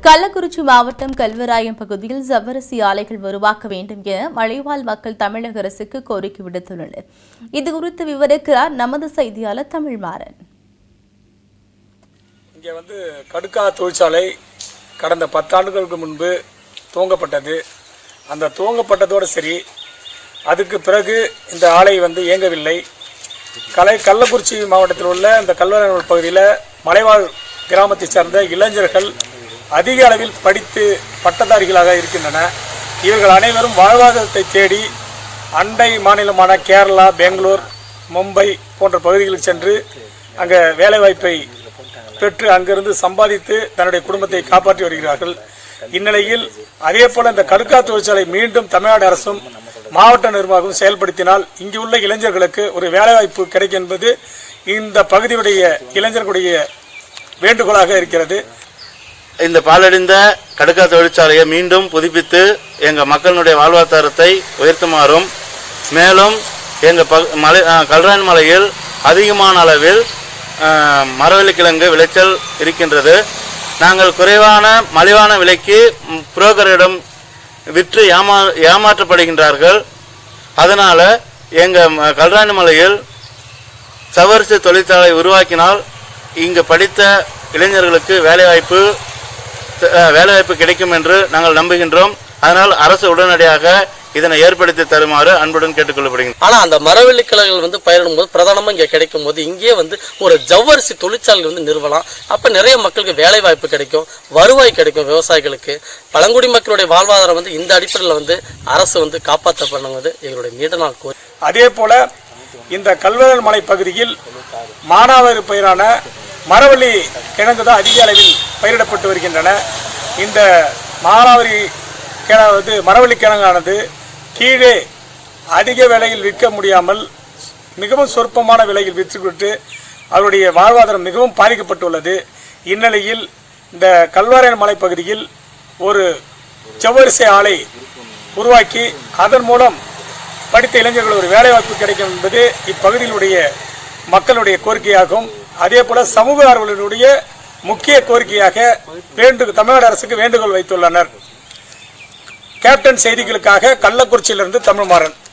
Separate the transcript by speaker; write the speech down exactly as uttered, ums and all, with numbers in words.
Speaker 1: கள்ளக்குறிச்சி மாவட்டம் கல்வராயம் பகுதியில் ஜவ்வரிசி ஆலைகள் உருவாக்க வேண்டும் என மலைவாழ் மக்கள் தமிழக அரசுக்கு கோரிக்கை விடுத்துள்ளனர். இதுகுறித்து விவரிக்கிறார் நமது செய்தியாளர் தமிழ்மாறன்.
Speaker 2: இங்கே வந்து கடுக்கா தொழிற்சாலை கடந்த பத்தாண்டுகளுக்கு முன்பு துவங்கப்பட்டது. அந்த துவங்கப்பட்டதோடு சரி, அதுக்கு பிறகு இந்த ஆலை வந்து இயங்கவில்லை. கலை கள்ளக்குறிச்சி மாவட்டத்தில் உள்ள இந்த கல்வராயம் பகுதியில் மலைவாழ் கிராமத்தைச் சேர்ந்த இளைஞர்கள் அதிக அளவில் படித்து பட்டதாரிகளாக இருக்கின்றன. இவர்கள் அனைவரும் வாழ்வாதாரத்தை தேடி அண்டை மாநிலமான கேரளா, பெங்களூர், மும்பை போன்ற பகுதிகளில் சென்று அங்கே வேலைவாய்ப்பை பெற்று அங்கிருந்து சம்பாதித்து தன்னுடைய குடும்பத்தை காப்பாற்றி வருகிறார்கள். இந்நிலையில் அதே போல இந்த கடுக்கா தொழிற்சாலை மீண்டும் தமிழ்நாடு அரசும் மாவட்ட நிர்வாகம் செயல்படுத்தினால் இங்கு உள்ள இளைஞர்களுக்கு ஒரு வேலைவாய்ப்பு கிடைக்கும் என்பது இந்த பகுதியுடைய இளைஞர்களுடைய வேண்டுகோளாக இருக்கிறது.
Speaker 3: இந்த பாலடைந்த கடுக்கா தொழிற்சாலையை மீண்டும் புதுப்பித்து எங்கள் மக்களுடைய வாழ்வாதாரத்தை உயர்த்துமாறும், மேலும் எங்கள் ப மலை கல்வராயன் மலையில் அதிகமான அளவில் மரவள்ளிக்கிழங்கு விளைச்சல் இருக்கின்றது. நாங்கள் குறைவான மலிவான விலைக்கு புரோக்கரிடம் விற்று ஏமா ஏமாற்றப்படுகின்றார்கள். அதனால் எங்கள் கல்வராயன் மலையில் சவரிசி தொழிற்சாலை உருவாக்கினால் இங்கு படித்த இளைஞர்களுக்கு வேலைவாய்ப்பு வேலைவாய்ப்பு கிடைக்கும் என்று நாங்கள் நம்புகின்றோம். அதனால் அரசு உடனடியாக இதனை ஏற்படுத்தி தருமாறு அன்புடன் கேட்டுக்கொள்ளப்படுகிறது.
Speaker 4: ஆனா அந்த மரவள்ளிக்கிழங்குகள் வந்து பயிரிடும் போது பிரதானமா இங்க கிடைக்கும் போது இங்கே வந்து ஒரு ஜவ்வரிசி தொழிற்சாலை வந்து நிறுவலாம். அப்ப நிறைய மக்களுக்கு வேலை வாய்ப்பு கிடைக்கும், வருவாய் கிடைக்கும். விவசாயிகளுக்கு பழங்குடி மக்களுடைய வாழ்வாதாரம் வந்து இந்த அடிப்படையில் வந்து அரசு வந்து காப்பாற்றப்படுவது எங்களுடைய நீண்ட நாள் கோரிக்கை.
Speaker 2: அதே போல இந்த கல்வராயன் மலை பகுதியில் மானாவாரி பயிரான மரவள்ளி கிழங்கு தான் அதிக அளவில் பயிரிடப்பட்டு வருகின்றன. இந்த மானாவாரி கிழங்கு மரவள்ளி கிழங்கானது கீழே அதிக விலையில் விற்க முடியாமல் மிகவும் சொற்பமான விலையில் விற்றுவிட்டு அவருடைய வாழ்வாதாரம் மிகவும் பாதிக்கப்பட்டுள்ளது. இந்நிலையில் இந்த கல்வராயன் மலை பகுதியில் ஒரு ஜவ்வரிசி ஆலை உருவாக்கி அதன் மூலம் படித்த இளைஞர்கள் ஒரு வேலைவாய்ப்பு கிடைக்கும் என்பது இப்பகுதியிலுடைய மக்களுடைய கோரிக்கையாகும். அதே போல சமூக ஆர்வலர்களுடைய முக்கிய கோரிக்கையாக வேண்டு தமிழ்நாடு அரசுக்கு வேண்டுகோள் வைத்துள்ளனர். கேப்டன் செய்திகளுக்காக கள்ளக்குறிச்சியிலிருந்து தமிழ்மாறன்.